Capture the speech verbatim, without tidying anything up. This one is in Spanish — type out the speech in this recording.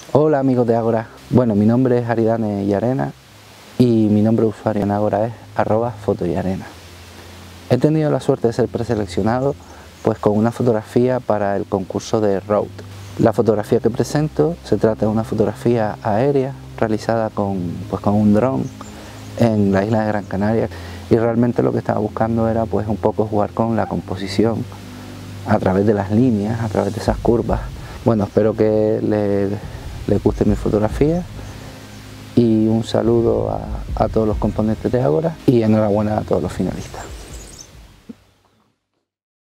Hola amigos de Ágora, bueno, mi nombre es Aridane Llarena y mi nombre de usuario en Ágora es arroba fotoyarena. He tenido la suerte de ser preseleccionado pues con una fotografía para el concurso de Road. La fotografía que presento se trata de una fotografía aérea realizada con, pues, con un dron en la isla de Gran Canaria, y realmente lo que estaba buscando era pues un poco jugar con la composición a través de las líneas, a través de esas curvas. Bueno, espero que les, les guste mi fotografía y un saludo a, a todos los componentes de Ágora y enhorabuena a todos los finalistas.